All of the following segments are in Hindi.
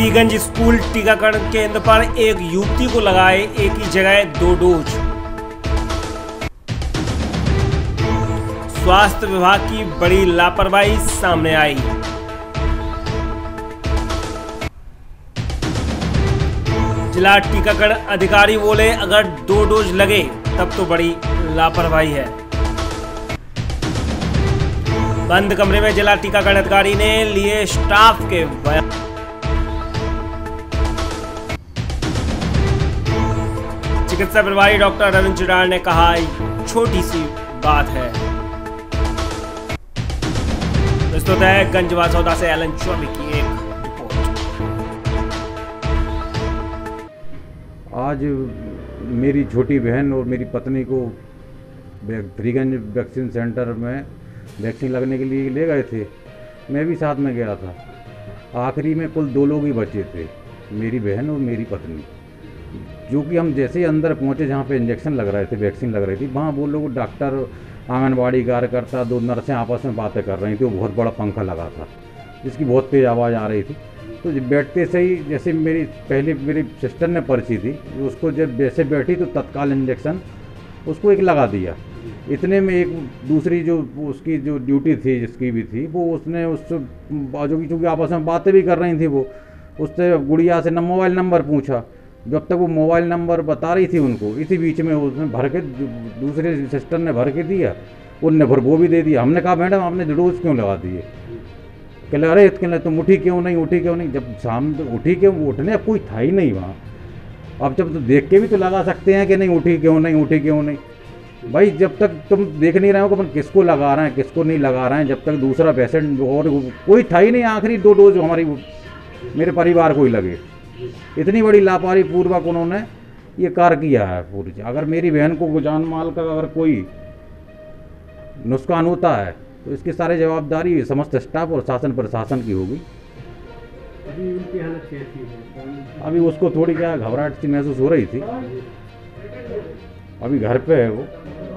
श्रीगंज स्कूल टीकाकरण केंद्र पर एक युवती को लगाए एक ही जगह 2 डोज। स्वास्थ्य विभाग की बड़ी लापरवाही सामने आई। जिला टीकाकरण अधिकारी बोले अगर 2 डोज लगे तब तो बड़ी लापरवाही है। बंद कमरे में जिला टीकाकरण अधिकारी ने लिए स्टाफ के बयान। चिकित्सा प्रभारी डॉक्टर रविंद्र चिरार ने कहा छोटी सी बात है। प्रस्तुत है गंजवासौदा से एलन चौबे की एक रिपोर्ट। आज मेरी छोटी बहन और मेरी पत्नी को श्रीगंज वैक्सीन सेंटर में वैक्सीन लगने के लिए ले गए थे। मैं भी साथ में गया था। आखिरी में कुल 2 लोग ही बचे थे, मेरी बहन और मेरी पत्नी। जो कि हम जैसे ही अंदर पहुंचे जहाँ पे इंजेक्शन लग रहे थे, वैक्सीन लग रही थी, वहाँ वो लोग डॉक्टर, आंगनबाड़ी कार्यकर्ता, 2 नर्सें आपस में बातें कर रही थी। वो बहुत बड़ा पंखा लगा था जिसकी बहुत तेज़ आवाज़ आ रही थी। तो बैठते से ही जैसे मेरी सिस्टर ने पर्ची थी, उसको जब जैसे बैठी तो तत्काल इंजेक्शन उसको एक लगा दिया। इतने में एक दूसरी जो उसकी जो ड्यूटी थी जिसकी भी थी वो उसने उससे जो कि चूँकि आपस में बातें भी कर रही थी, वो उससे गुड़िया से मोबाइल नंबर पूछा। जब तक वो मोबाइल नंबर बता रही थी उनको, इसी बीच में उसने भर के, दूसरे सिस्टर ने भर के दिया, उनने भर वो भी दे दिया। हमने कहा मैडम आपने डोज क्यों लगा दिए? कहले अरे कहले तुम उठी क्यों नहीं। जब शाम उठी क्यों, उठने कोई था ही नहीं वहाँ। अब जब तो देख के भी तो लगा सकते हैं कि नहीं उठी क्यों नहीं। भाई जब तक तुम देख नहीं रहे हो कि अपन किसको लगा रहे हैं किसको नहीं लगा रहे हैं, जब तक दूसरा पेशेंट और कोई था ही नहीं। आखिरी 2 डोज हमारी मेरे परिवार को ही लगे। इतनी बड़ी लापरवाही पूर्वक उन्होंने ये कार्य किया है पूरी। अगर मेरी बहन को जान माल का अगर कोई नुकसान होता है तो इसकी सारी जवाबदारी समस्त स्टाफ और शासन प्रशासन की होगी। अभी उनकी हालत कैसी है? अभी उसको थोड़ी क्या घबराहट सी महसूस हो रही थी। अभी घर पे है वो।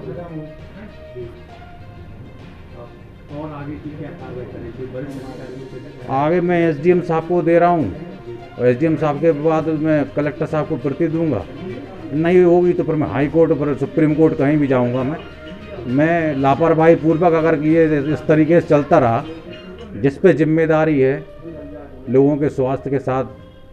और आगे की क्या कार्रवाई करेंगे? आगे मैं एसडीएम साहब को दे रहा हूँ और एसडीएम साहब के बाद मैं कलेक्टर साहब को प्रति दूंगा। नहीं होगी तो फिर मैं हाई कोर्ट पर, सुप्रीम कोर्ट कहीं भी जाऊंगा। मैं लापरवाही पूर्वक अगर ये इस तरीके से चलता रहा, जिस पे जिम्मेदारी है लोगों के स्वास्थ्य के साथ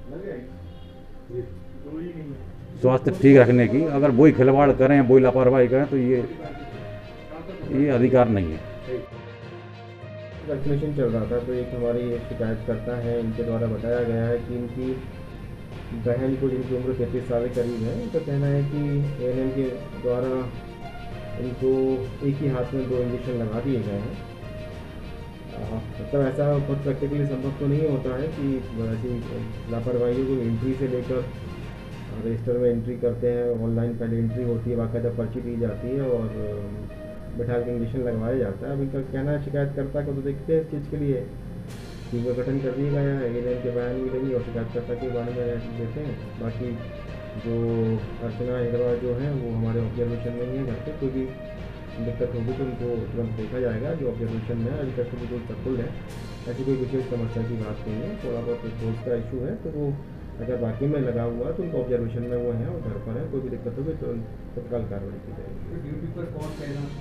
स्वास्थ्य ठीक रखने की, अगर वही खिलवाड़ करें, वही लापरवाही करें तो ये अधिकार नहीं है। वैक्सीनेशन चल रहा था तो एक हमारी शिकायत करता है, इनके द्वारा बताया गया है कि इनकी बहन को, जिनकी उम्र 33 साल के करीब है, इनका कहना है कि एएनएम के द्वारा इनको एक ही हाथ में 2 इंजेक्शन लगा दिए गए हैं। मतलब ऐसा बहुत प्रैक्टिकली संभव तो नहीं होता है कि ऐसी लापरवाही को एंट्री से लेकर रजिस्टर में एंट्री करते हैं, ऑनलाइन पहले एंट्री होती है, बाकायदा पर्ची दी जाती है और बैठा के इंजेक्शन लगवाया जाता है। अभी का कहना है शिकायतकर्ता को, तो देखते हैं इस चीज़ के लिए टीम का गठन कर दिया गया है। एएनएम के बयान भी लेंगे और शिकायतकर्ता के बारे में देते हैं। बाकी जो अर्चना अग्रवाल जो हैं वो हमारे ऑब्जर्वेशन में ही है। घर पे कोई भी दिक्कत होगी तो उनको तुरंत देखा जाएगा। जो ऑब्जर्वेशन में है अभी तक तो बिल्कुल सकूल है, ऐसी कोई विशेष समस्या की बात नहीं है। थोड़ा बहुत डोज का इशू है तो वो अगर बाकी में लगा हुआ है तो उनको ऑब्जर्वेशन में वो हैं और घर पर है। कोई भी दिक्कत होगी तो तत्काल कार्रवाई की जाएगी। ड्यूटी पर कौन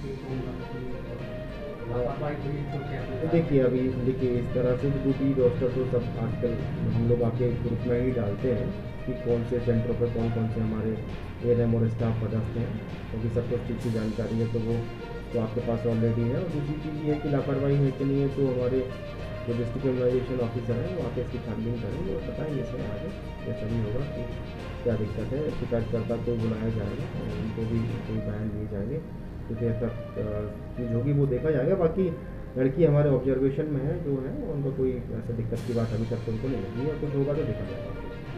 देखिए इस तरह से ड्यूटी रोस्टर तो सब आजकल हम लोग आपके ग्रुप में ही डालते हैं कि कौन से सेंटरों पर कौन से हमारे एएनएम और स्टाफ पदस्थ हैं, क्योंकि सबको इस चीज़ की जानकारी है तो वो तो आपके पास ऑलरेडी है। और दूसरी चीज़ ये है कि लापरवाही है कि नहीं है तो हमारे जो डिस्ट्रिक्ट इम्यूनाइजेशन ऑफिसर हैं वो आके इसकी छानबीन करेंगे और बताएंगे इसमें आगे जैसा भी होगा कि क्या दिक्कत है। शिकायतकर्ता को बुलाया जाएगा और उनको भी कोई बयान दिए जाएंगे, क्योंकि ऐसा चीज़ होगी वो देखा जाएगा। बाकी लड़की हमारे ऑब्जर्वेशन में है जो है, उनको कोई ऐसा दिक्कत की बात अभी तक तो उनको नहीं लगी और कुछ होगा तो देखा जाएगा।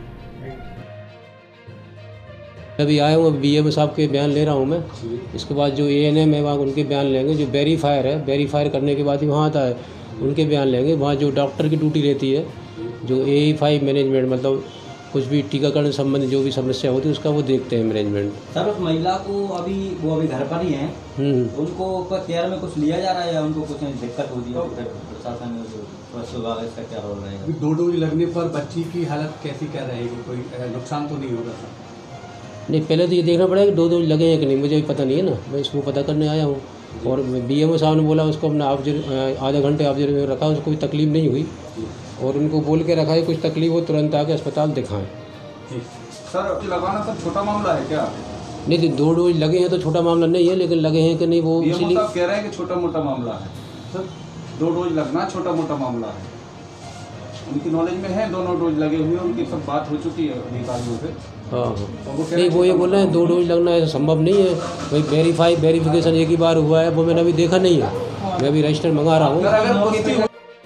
अभी आया हूँ, बीएमओ साहब के बयान ले रहा हूँ मैं। इसके बाद जो एएनएम है वहाँ उनके बयान लेंगे। जो वेरीफायर है, वेरीफायर करने के बाद ही वहाँ आता है, उनके बयान लेंगे। वहाँ जो डॉक्टर की ड्यूटी रहती है, जो A5 मैनेजमेंट, मतलब कुछ भी टीकाकरण संबंधी जो भी समस्या होती है उसका वो देखते हैं मैनेजमेंट। सर उस महिला को अभी घर पर ही हैं, उनको केयर में कुछ लिया जा रहा है या उनको कुछ दिक्कत होती है प्रशासन में? स्वास्थ्य विभाग इसका क्या रोल रहेगा? अभी 2 डोज लगने पर बच्ची की हालत कैसी क्या रहेगी, कोई नुकसान तो नहीं होगा सर? नहीं, पहले तो ये देखना पड़ेगा कि 2 डोज लगे हैं कि नहीं, मुझे भी पता नहीं है ना, मैं इसको पता करने आया हूँ। और BMO साहब ने बोला उसको अपना आधा घंटे ऑब्जर्व में रखा, उसको कोई तकलीफ नहीं हुई और उनको बोल के रखा है कुछ तकलीफ हो तुरंत आके अस्पताल दिखाएं। सर लगाना सर छोटा मामला है क्या? नहीं, तो 2 डोज लगे हैं तो छोटा मामला नहीं है, लेकिन लगे हैं कि नहीं वो इसलिए साहब कह रहे हैं कि छोटा मोटा मामला है सर। 2 डोज लगना छोटा मोटा मामला है। उनकी नॉलेज में है, दोनों डोज लगे हुए, उनकी सब बात हो चुकी है अधिकारियों से। हाँ नहीं, वो ये बोल रहे हैं 2 डोज लगना ऐसा संभव नहीं है भाई। वेरिफिकेशन एक ही बार हुआ है, वो मैंने अभी देखा नहीं है, मैं अभी रजिस्टर मंगा रहा हूँ। जहाँ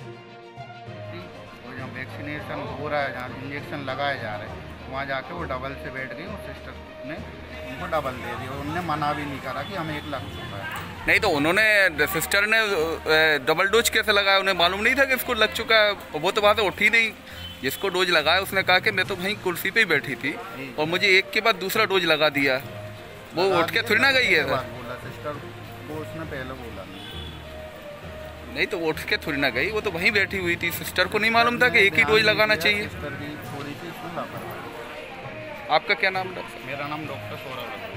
वैक्सीनेशन हो रहा है, जहाँ इंजेक्शन लगाए जा रहे हैं, वहाँ जाके वो डबल से बैठ गई और सिस्टर ने उनको डबल दे दिया। उन्होंने मना भी नहीं करा कि हमें 1 लग चुका है। नहीं तो उन्होंने सिस्टर ने डबल डोज कैसे लगाया? उन्हें मालूम नहीं था कि इसको लग चुका है? वो तो वहाँ से उठी नहीं। जिसको डोज लगाया उसने कहा कि मैं तो वहीं कुर्सी पे ही बैठी थी और मुझे एक के बाद दूसरा डोज लगा दिया। वो उठ के थोड़ी ना गई है। बोला सिस्टर को उसने पहले बोला नहीं तो वो उठ के थोड़ी ना गई, वो तो वहीं बैठी हुई थी। सिस्टर को नहीं मालूम था कि एक ही डोज लगाना चाहिए। सिस्टर की थोड़ी सी लापरवाही। आपका क्या नाम है? मेरा नाम डॉक्टर सौरभ है।